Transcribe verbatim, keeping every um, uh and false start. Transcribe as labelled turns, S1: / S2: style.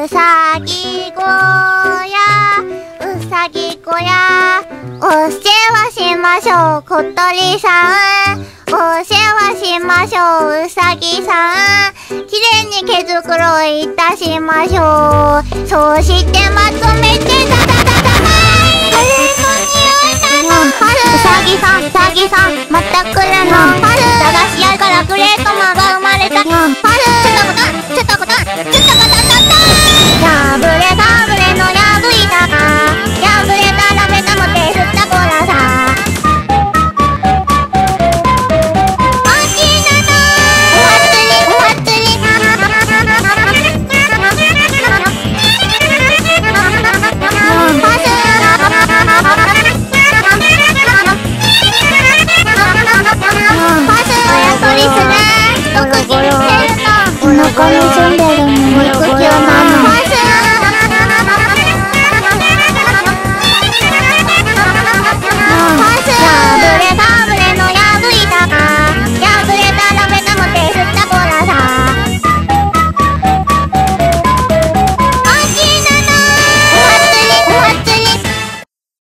S1: うさぎ小屋、うさぎ小屋、お世話しましょう、小鳥さん。お世話しましょう、うさぎさん。きれいに毛づくろいたしましょう。そうしてまとめてダダダダダー。カレーの匂いなの。春。うさぎさん、うさぎさん、また来るの。春。駄菓子屋からクレートマンが生まれた。春。